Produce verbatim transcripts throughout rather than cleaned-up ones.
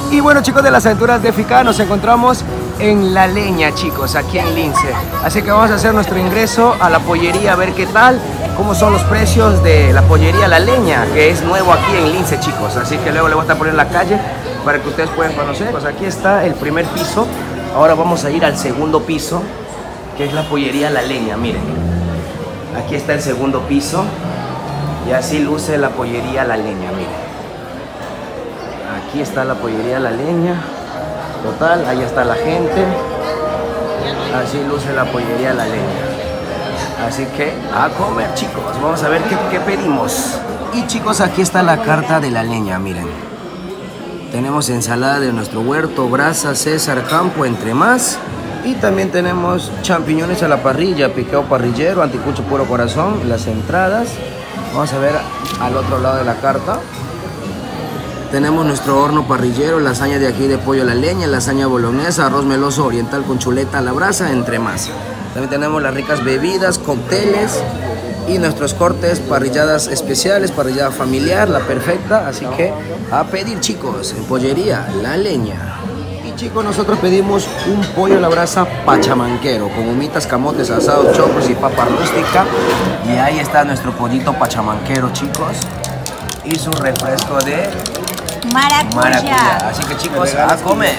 Y bueno, chicos de las aventuras de Fica, nos encontramos en La Leña, chicos, aquí en Lince. Así que vamos a hacer nuestro ingreso a la pollería, a ver qué tal, cómo son los precios de la pollería La Leña, que es nuevo aquí en Lince, chicos. Así que luego le voy a estar poniendo la calle para que ustedes puedan conocer. Pues aquí está el primer piso. Ahora vamos a ir al segundo piso, que es la pollería La Leña, miren. Aquí está el segundo piso y así luce la pollería La Leña, miren. Aquí está la pollería La Leña. Total, ahí está la gente. Así luce la pollería La Leña. Así que a comer, chicos. Vamos a ver qué, qué pedimos. Y chicos, aquí está la carta de La Leña, miren. Tenemos ensalada de nuestro huerto, brasa, César, campo, entre más. Y también tenemos champiñones a la parrilla, piqueo parrillero, anticucho puro corazón, las entradas. Vamos a ver al otro lado de la carta. Tenemos nuestro horno parrillero, lasaña de ají de pollo a la leña, lasaña bolognesa, arroz meloso oriental con chuleta a la brasa, entre más. También tenemos las ricas bebidas, cócteles y nuestros cortes, parrilladas especiales, parrillada familiar, la perfecta. Así que a pedir, chicos, en pollería La Leña. Y chicos, nosotros pedimos un pollo a la brasa pachamanquero, con humitas, camotes asados, chocos y papa rústica. Y ahí está nuestro pollito pachamanquero, chicos. Y su refresco de Maracuyá. Maracuyá. Así que chicos, a comer.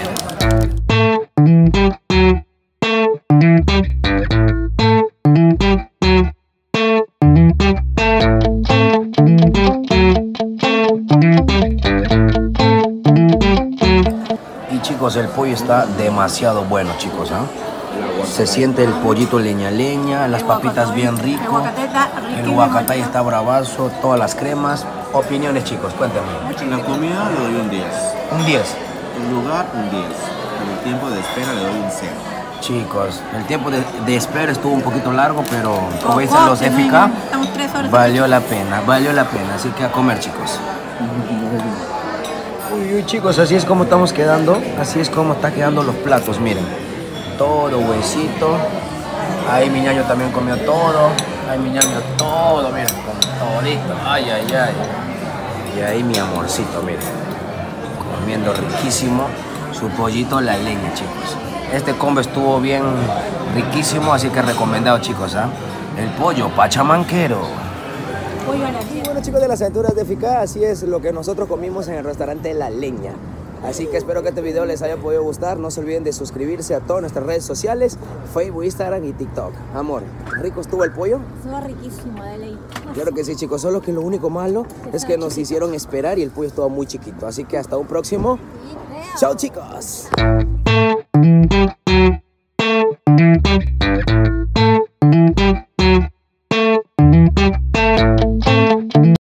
Y chicos, el pollo está demasiado bueno, chicos, ¿eh? Se siente el pollito leña leña, las papitas bien rico, el huacatay está bravazo, todas las cremas. Opiniones, chicos, cuéntame. La comida le doy un diez. Un diez. El lugar, un diez. Pero el tiempo de espera le doy un cero. Chicos, el tiempo de, de espera estuvo un poquito largo, pero como dicen los F K, valió la pena, valió la pena. Así que a comer, chicos. Uy, uy, chicos, así es como estamos quedando. Así es como está quedando los platos, miren. Todo huesito. Ahí mi ñaño también comió todo. Ahí mi ñaño todo, miren, con todito. Ay, ay, ay. Y ahí mi amorcito, miren. Comiendo riquísimo su pollito La Leña, chicos. Este combo estuvo bien riquísimo, así que recomendado, chicos, ¿ah? ¿eh? El pollo pachamanquero. Y bueno, chicos de las aventuras de Fica, así es lo que nosotros comimos en el restaurante La Leña. Así que espero que este video les haya podido gustar. No se olviden de suscribirse a todas nuestras redes sociales, Facebook, Instagram y TikTok. Amor, ¿rico estuvo el pollo? Estuvo riquísimo, de ley. Claro que sí, chicos. Solo que lo único malo es que nos hicieron esperar y el pollo estaba muy chiquito. Así que hasta un próximo. Chao, chicos.